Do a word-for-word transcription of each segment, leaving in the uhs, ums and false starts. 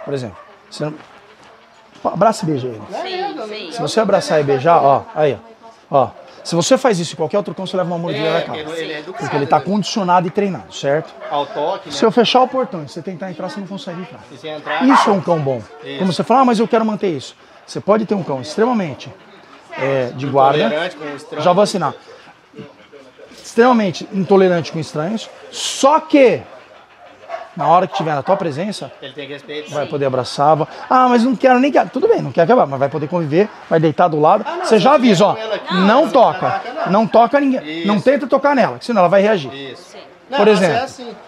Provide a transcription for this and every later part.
Por exemplo, você não... abraça e beija ele. Sim, sim. Se você abraçar e beijar, ó, aí, ó. ó se você faz isso em qualquer outro cão, você leva uma mordida na cara. Porque ele está condicionado e treinado, certo? Ao toque, né? Se eu fechar o portão e você tentar entrar, você não consegue entrar. E se entrar, isso é um cão bom. Isso. Como você fala, ah, mas eu quero manter isso. Você pode ter um cão extremamente é, de guarda. Com já vou assinar. Extremamente intolerante com estranhos. Só que, na hora que estiver na tua presença, ele tem respeito. Vai poder abraçar. Vai... Ah, mas não quero nem que. Tudo bem, não quer acabar, mas vai poder conviver, vai deitar do lado. Ah, não, você já avisa, ó. Não, não toca. Não. não toca ninguém. Isso. Não tenta tocar nela, senão ela vai reagir. Isso. Por não, exemplo. É assim.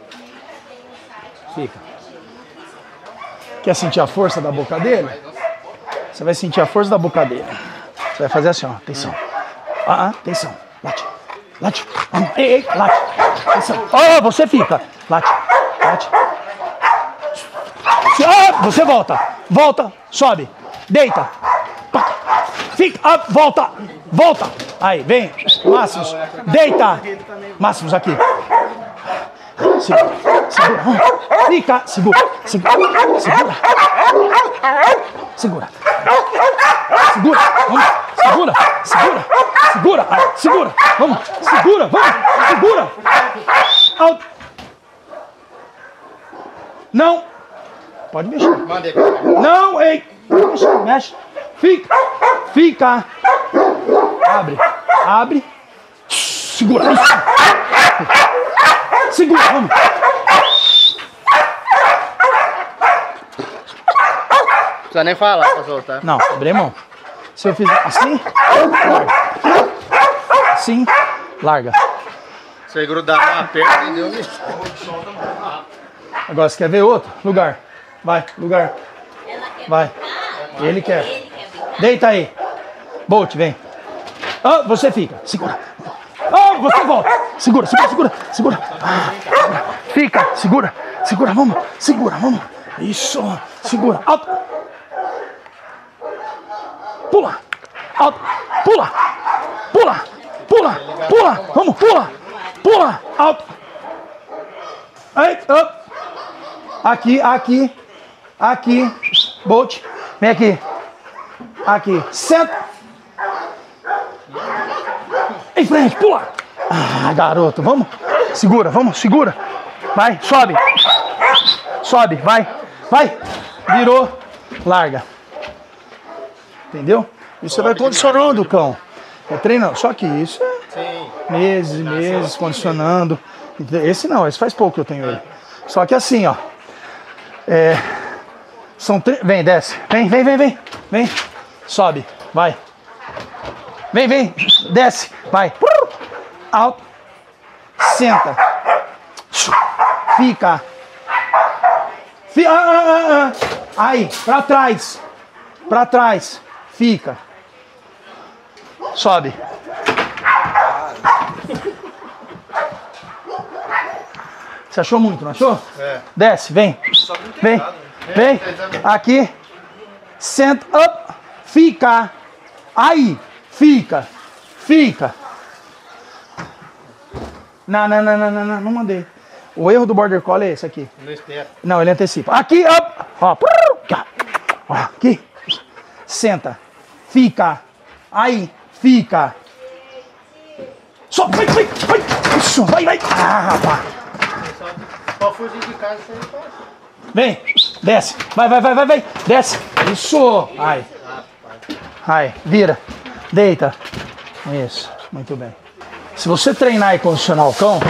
Fica. Quer sentir a força da boca dele? Você vai sentir a força da boca dele. Você vai fazer assim, ó. Atenção. Ah, ah atenção. Late. Late. Ei, ei, late. Atenção. Oh, você fica. Late. Late. Ah, você volta. Volta. Sobe. Deita. Fica. Ah, volta. Volta. Aí, vem. Máximos. Deita. Máximos aqui. Segura. Segura. Fica. Segura. Segura. Segura. Segura. Segura. Vamos. Segura. Segura. Segura. Aí, segura. Vamos. Segura. Vamos. Segura. Alto. Não. Pode mexer. Não, ei. Mexe. Mexe. Fica. Fica. Abre. Abre. Segura. Segura. Vamos. Não precisa nem falar pra soltar. Não, abre a mão. Se eu fizer assim, larga. Assim, larga. Se grudar uma perna, deu um... Agora, você quer ver outro? Lugar. Vai, lugar. Vai. Ele quer. Deita aí. Bolt, vem. Ah, você fica. Segura. Ah, você volta. Segura, segura, segura. Segura. Ah, segura. Fica. Segura. Segura, vamos. Segura, vamos. Isso. Segura. Alto. Pula. Alto. Pula. Pula. Pula. Pula. Vamos, pula. Pula. Alto. Aí, up. Aqui, aqui. Aqui. Bolt. Vem aqui. Aqui. Senta. Em frente. Pula. Ah, garoto. Vamos. Segura. Vamos. Segura. Vai. Sobe. Sobe. Vai. Vai. Virou. Larga. Entendeu? E você vai condicionando o cão. É treinando. Só que isso é meses e meses condicionando. Esse não. Esse faz pouco que eu tenho ele. Só que assim, ó. É, são tre... Vem, desce. Vem, vem, vem, vem. Vem. Sobe. Vai. Vem, vem. Desce. Vai. Alto. Senta. Fica. Fica. Ah, ah, ah, ah. Aí. Pra trás. Pra trás. Fica. Sobe. Você achou muito, não achou? É. Desce, vem. Vem. Vem. Aqui. Senta. Up. Fica. Aí. Fica. Fica. Não, não, não, não, não, não, não mandei. O erro do Border Collie é esse aqui. Não espera. Não, ele antecipa. Aqui, up. Ó. Ó. Aqui. Senta. Fica. Aí. Fica. Só. Vai, vai, vai. Isso. Vai, vai. Ah, rapaz. Só fugir de casa sem faz. Vem. Desce. Vai, vai, vai, vai, vai. Desce. Isso. Ai. Ai. Vira. Deita. Isso. Muito bem. Se você treinar e condicionar o cão,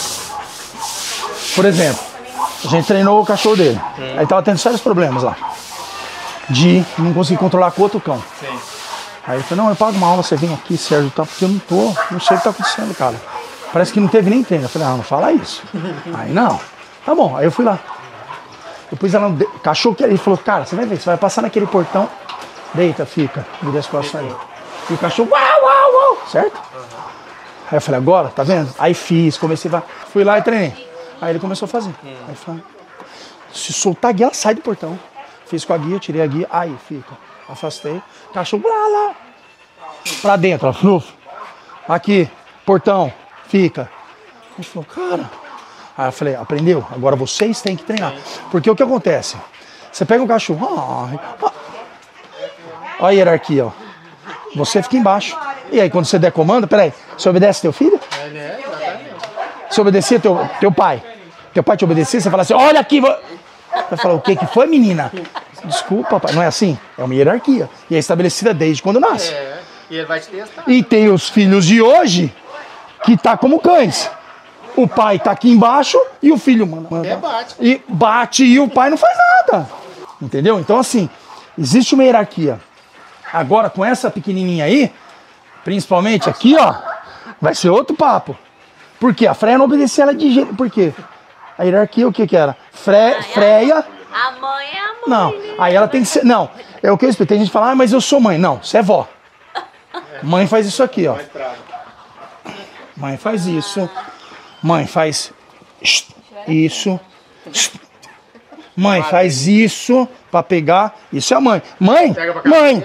por exemplo, a gente treinou o cachorro dele. Hum. Aí tava tendo sérios problemas lá. De não conseguir controlar com outro cão. Sim. Aí ele falou, não, eu pago uma aula, você vem aqui, Sérgio, tá, porque eu não tô, não sei o que tá acontecendo, cara. Parece que não teve nem treino. Eu falei, ah, não fala isso. Aí não. Tá bom, aí eu fui lá. Eu pus ela no de... cachorro, que ele falou, cara, você vai ver, você vai passar naquele portão, deita, fica, vira as costas aí. E o cachorro, uau, uau, uau, certo? Uhum. Aí eu falei, agora, tá vendo? Aí fiz, comecei a... Fui lá e treinei. Aí ele começou a fazer. Uhum. Aí falei, se soltar a guia, ela sai do portão. Fiz com a guia, tirei a guia, aí fica. Afastei, cachorro, lá, lá. Pra dentro, ó, fluf. Aqui, portão, fica. Ele falou, cara... Aí eu falei, aprendeu? Agora vocês têm que treinar. Porque o que acontece? Você pega um cachorro. Ai, ó. Olha a hierarquia, ó. Você fica embaixo. E aí, quando você der comando, peraí, você obedece teu filho? Ele é, exatamente. Você obedecia teu, teu pai? Teu pai te obedecia, você fala assim, olha aqui. Vou... Você fala, o que que foi, menina? Desculpa, pai. Não é assim? É uma hierarquia. E é estabelecida desde quando nasce. É, e ele vai te testar. E tem os filhos de hoje que tá como cães. O pai tá aqui embaixo e o filho manda, manda. É, bate. E bate e o pai não faz nada. Entendeu? Então, assim, existe uma hierarquia. Agora, com essa pequenininha aí, principalmente aqui, ó, vai ser outro papo. Por quê? A Freia não obedecia ela de jeito. Por quê? A hierarquia, o que que era? Fre, Freia... A mãe é a mãe. Não, aí ela tem que ser... Não, é o que eu explico. Tem gente que fala, ah, mas eu sou mãe. Não, você é vó. Mãe faz isso aqui, ó. Mãe faz isso. Mãe faz isso. Mãe faz isso pra pegar. Isso é a mãe. Mãe, mãe,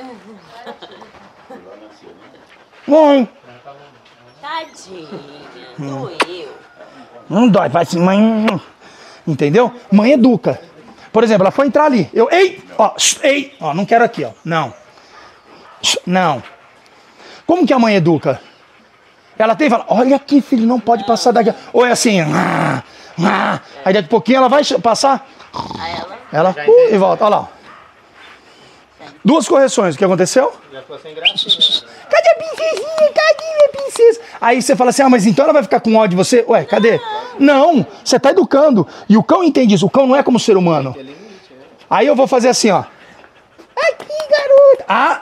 mãe. Tadinha, Hum. doeu. Não dói, vai assim, mãe. Entendeu? Mãe educa. Por exemplo, ela foi entrar ali. Eu, ei, ó, ei, ó, não quero aqui, ó. Não. Não. Como que a mãe educa? Ela tem e fala, olha aqui, filho, não pode passar daqui. Ou é assim, ah, ah. Aí daqui a pouquinho ela vai passar. Aí ela... Ela uh, e volta, olha lá. Duas correções, o que aconteceu? Já ficou sem graça. Cadê a princesinha? Cadê minha princesa? Aí você fala assim, ah, mas então ela vai ficar com ódio de você? Ué, cadê? Não, você tá educando. E o cão entende isso, o cão não é como ser humano. Aí eu vou fazer assim, ó. Aqui, garoto. Ah,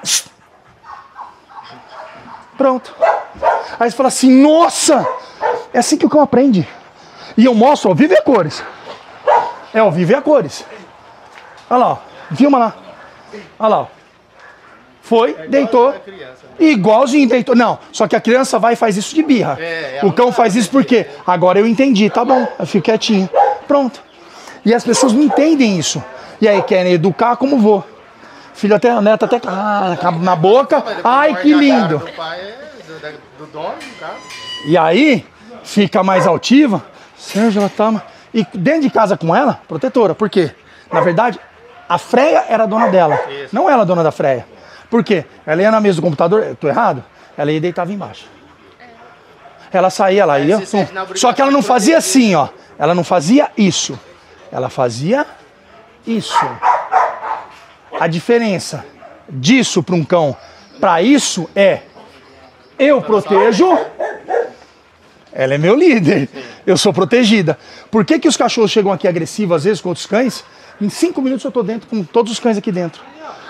pronto. Aí você fala assim, nossa, é assim que o cão aprende. E eu mostro ao vivo e a cores. É ao vivo e a cores. Olha lá, ó. Filma lá. Olha lá, ó. Foi, deitou. Igualzinho deitou. Não, só que a criança vai e faz isso de birra. O cão faz isso por quê? Agora eu entendi, tá bom, eu fico quietinho. Pronto. E as pessoas não entendem isso. E aí querem educar como vou. Filho até, neto até ah, na boca. Ai, que lindo. Do pai é do dono, cara. E aí, fica mais altiva. Sérgio, ela tá... E dentro de casa com ela, protetora. Por quê? Na verdade, a Freia era a dona dela. Isso. Não ela a dona da Freia. Por quê? Ela ia na mesa do computador, eu tô errado? Ela ia e deitava embaixo. Ela saía, ela ia... Só que ela não fazia assim, ó. Ela não fazia isso. Ela fazia isso. A diferença disso para um cão para isso é... Eu protejo, ela é meu líder, eu sou protegida. Por que que os cachorros chegam aqui agressivos às vezes com outros cães? Em cinco minutos eu tô dentro com todos os cães aqui dentro.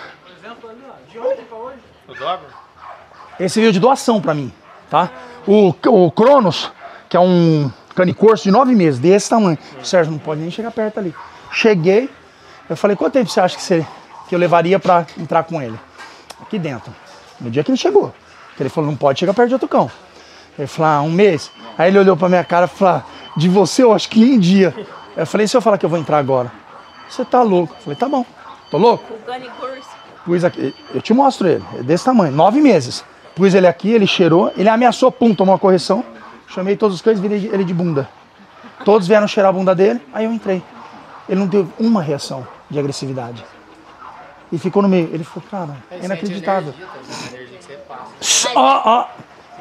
Esse veio de doação pra mim, tá? O, o Cronos, que é um canicorso de nove meses, desse tamanho. O Sérgio não pode nem chegar perto ali. Cheguei, eu falei, quanto tempo você acha que, você, que eu levaria pra entrar com ele? Aqui dentro. No dia que ele chegou. Ele falou, não pode chegar perto de outro cão. Ele falou, ah, um mês. Aí ele olhou pra minha cara e falou, de você eu acho que em um dia. Eu falei, se eu falar que eu vou entrar agora? Você tá louco. Eu falei, tá bom. Tô louco? O canicorso. Pus aqui, eu te mostro ele, é desse tamanho, nove meses. Pus ele aqui, ele cheirou, ele ameaçou, pum, tomou uma correção. Chamei todos os cães, virei ele de bunda. Todos vieram cheirar a bunda dele, aí eu entrei. Ele não teve uma reação de agressividade. E ficou no meio. Ele falou, cara, é inacreditável. Ó, ó.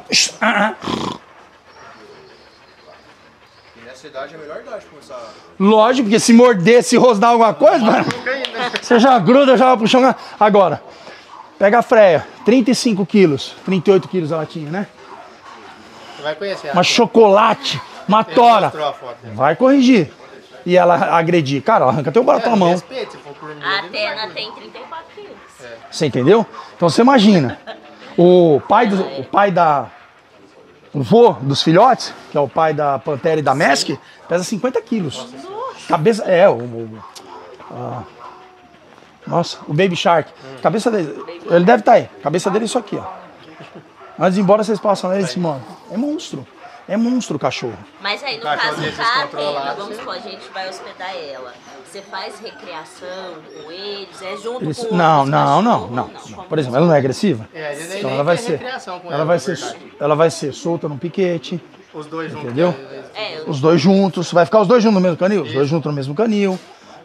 E nessa idade é a melhor idade pra começar. Lógico, porque se morder, se rosnar alguma coisa, mano, você já gruda, já vai pro chão. Agora, pega a Freia, trinta e cinco quilos, trinta e oito quilos ela tinha, né? Você vai conhecer. Uma chocolate, uma tora. Vai corrigir. E ela agredir. Cara, arranca teu barato na mão. A Atena tem trinta e quatro quilos. Você entendeu? Então você imagina. O pai, do, o pai da... O vô dos filhotes, que é o pai da Pantera e da Mask, pesa cinquenta quilos. Cabeça... É, o... o a, nossa, o Baby Shark. Cabeça dele... Ele deve estar aí. Cabeça dele é isso aqui, ó. Antes de ir embora, vocês passam nele e se mano. É monstro. É monstro o cachorro. Mas aí, no caso da Atena, vamos supor, a gente vai hospedar ela. Você faz recreação com eles? É junto Eles, com não, outros não, não, cachorros? não, não. Por exemplo, ela não é agressiva? É, ele então nem ela vai tem ser, recreação com ela, ela, vai na ser, verdade. ela vai ser solta no piquete, Os dois juntos. entendeu? É, Os dois juntos, vai ficar os dois juntos no mesmo canil? Os dois juntos no mesmo canil,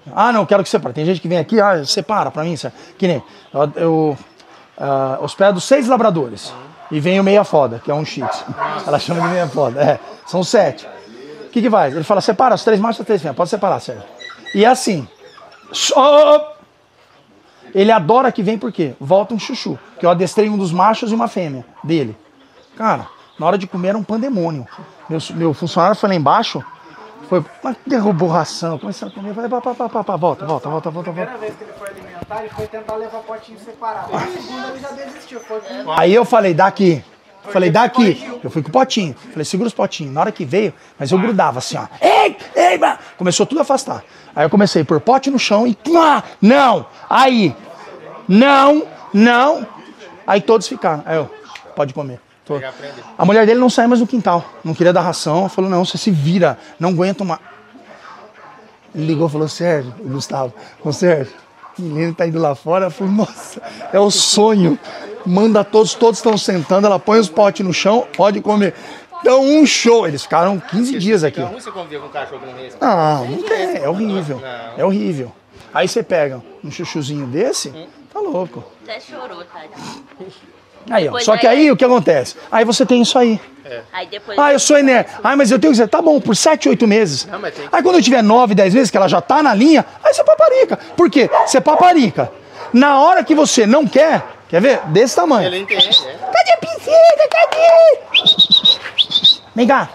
Ah, não, quero que separe. Tem gente que vem aqui, ah, separa pra mim, que nem eu, eu uh, hospedo seis labradores e vem o meia foda, que é um shih tzu. Ela chama de meia foda, é, são sete. O que que faz? Ele fala, separa os três machos e as três fêmeas, pode separar, Sérgio. E é assim, só... ele adora que vem porque volta um chuchu, que eu adestrei um dos machos e uma fêmea dele. Cara, na hora de comer era um pandemônio. Meu, meu funcionário foi lá embaixo, foi, derrubou ração, começou a comer, vai, pá, pá, pá, pá, pá, volta, volta, volta, volta, volta. A primeira vez que ele foi alimentar, ele foi tentar levar potinho separado. Na segunda ele já desistiu. Foi com... Aí eu falei, daqui. Falei, daqui. Eu fui com o potinho. Falei, segura os potinhos. Na hora que veio, mas eu grudava assim, ó. Ei, ei, bah. Começou tudo a afastar. Aí eu comecei a pôr pote no chão e... Ah, não. Aí. Não, não. Aí todos ficaram. Aí eu, pode comer. Tô. A mulher dele não saiu mais no quintal. Não queria dar ração. Falou, não, você se vira. Não aguenta uma... Ele ligou e falou, Sérgio, o Gustavo. Ô, Sérgio, o menino tá indo lá fora. Eu falei, nossa, é o sonho. Manda todos, todos estão sentando. Ela põe os potes no chão, pode comer. Então, um show. Eles ficaram quinze dias aqui. Então, você convia com um cachorro no mês? Não, não tem. É horrível. É horrível. Aí você pega um chuchuzinho desse, tá louco. Até chorou, tadinho. Aí, ó. Só que aí o que acontece? Aí você tem isso aí. É. Aí depois Ah, eu sou enérgico. Ah, mas eu tenho que dizer, tá bom, por sete, oito meses. Não, mas tem que... Aí quando eu tiver nove, dez meses, que ela já tá na linha, aí você paparica. Por quê? Você paparica. Na hora que você não quer, quer ver? Desse tamanho. Ele entende, é. Cadê a princesa? Cadê? Vem cá.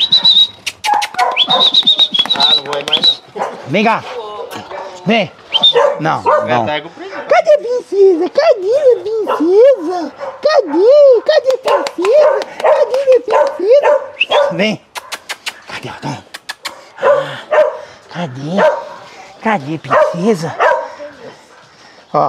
Ah, não vou ir mais não. Vem cá. Vem. Não, não. Pega o presente. Cadê a princesa? Cadê a princesa? Cadê? Cadê a princesa? Cadê a princesa? Vem. Cadê? Ah, cadê? Cadê a princesa? Ó.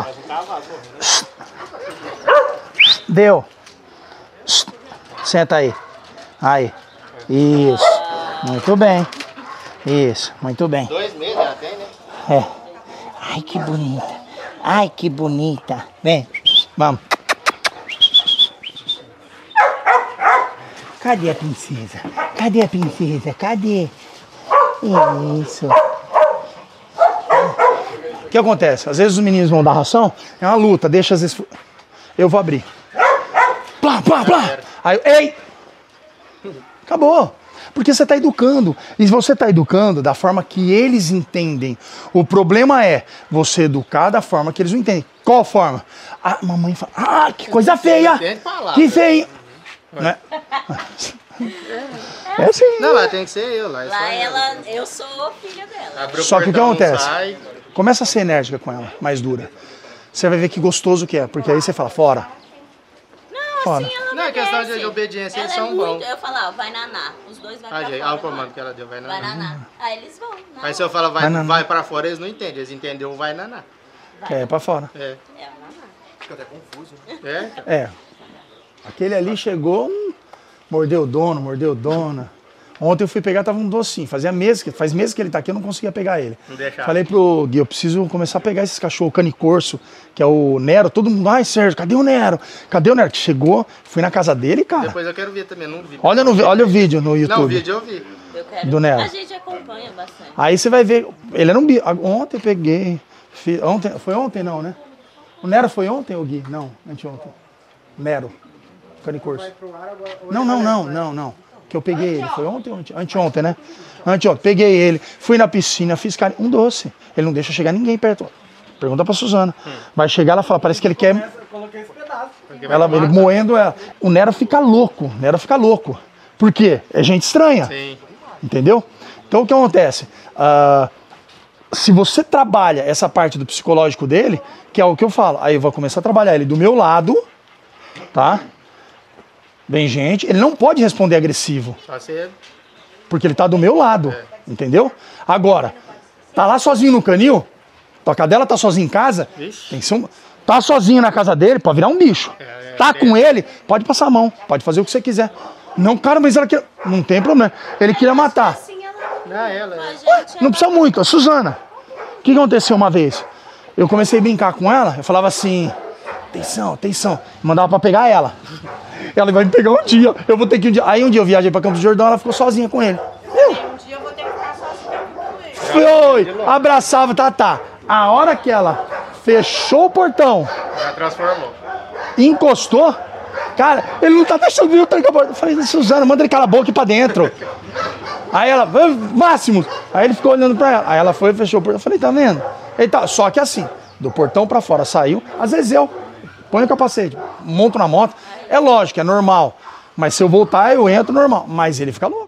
Deu. Senta aí. Aí. Isso. Muito bem. Isso. Muito bem. Dois meses ela tem, né? É. Ai, que bonita. Ai, que bonita. Vem. Vamos. Cadê a princesa? Cadê a princesa? Cadê? Isso. O que acontece? Às vezes os meninos vão dar ração, é uma luta, deixa às vezes... Eu vou abrir. Plá, plá, plá. Aí, ei! Acabou. Porque você está educando. E você está educando da forma que eles entendem. O problema é você educar da forma que eles não entendem. Qual forma? A mamãe fala, ah, que coisa feia! Que feia! Não é? É assim. Não, lá tem que ser eu. Lá, Lá ela, eu sou filha dela. Abre Só que o que portão, acontece? sai. Começa a ser enérgica com ela, mais dura. Você vai ver que gostoso que é, porque aí você fala, fora. Não, Fora. assim ela Não, é questão obedece. de obediência, eles Ela é são muito- bons. Eu falava, vai naná. Os dois vai Ah, pra gente, fora. olha o comando que ela deu, vai Vai naná. naná. Aí eles vão. Não. Aí se eu falar vai, Vai naná. vai pra fora, eles não entendem. Eles entenderam vai naná. É, pra fora. É. É naná. Fica até confuso, né? É. É. Aquele ali chegou, hum, mordeu o dono, mordeu dona. Ontem eu fui pegar, tava um docinho. Fazia meses, que- faz meses que ele tá aqui, eu não conseguia pegar ele. Não deixava. Falei pro Gui, eu preciso começar a pegar esses cachorros, canicorso, que é o Nero. Todo mundo, ai Sérgio, cadê o Nero? Cadê o Nero? Que chegou, fui na casa dele, cara. Depois eu quero ver também, não vi. Olha, no, vi- olha o vídeo no Não, o YouTube. vídeo eu vi. Eu quero. Do Nero. A gente acompanha bastante. Aí você vai ver, ele era um bi. Ontem eu peguei, fiz- ontem, foi ontem não, né? O Nero foi ontem, o Gui? Não, anteontem. Nero, canicorso. Não, não, não, não, não. Que eu peguei ele, foi ontem ou ante- anteontem, né? Anteontem, peguei ele, fui na piscina, fiz carinho, um doce. Ele não deixa chegar ninguém perto. Pergunta pra Suzana. Vai chegar, ela fala, parece que ele quer... Eu coloquei esse pedaço. Ela, ele moendo ela. O Nero fica louco, o Nero fica louco. Por quê? É gente estranha. Sim. Entendeu? Então o que acontece? Ah, se você trabalha essa parte do psicológico dele, que é o que eu falo, aí eu vou começar a trabalhar ele do meu lado, tá? Bem, gente, ele não pode responder agressivo, Só você... porque ele tá do meu lado, entendeu? Agora, tá lá sozinho no canil, tua cadela tá sozinha em casa, Vixe. tem que ser um, tá sozinho na casa dele, pode virar um bicho. Tá com ele, pode passar a mão, pode fazer o que você quiser. Não, cara, mas ela quer, não tem problema. Ele queria matar. Assim ela Não, ela... com a é- gente. Não precisa muito, a Suzana. O que aconteceu uma vez? Eu comecei a brincar com ela, eu falava assim, atenção, atenção, mandava pra pegar ela. Ela vai me pegar um dia, eu vou ter que um dia. Aí um dia eu viajei pra Campos do Jordão, ela ficou sozinha com ele. Viu? Um dia eu vou ter que ficar sozinha aqui com ele. foi, abraçava, tá, tá. A hora que ela fechou o portão, Já transformou. encostou, cara, ele não tá deixando eu trancar a porta. Eu falei, Suzana, manda ele calar a boca aqui pra dentro. Aí ela, Máximo. Aí ele ficou olhando pra ela. Aí ela foi e fechou o portão. Eu falei, tá vendo? Ele tá, só que assim, do portão pra fora saiu, às vezes eu ponho o capacete, monto na moto. É lógico, é normal. Mas se eu voltar, eu entro normal. Mas ele fica louco.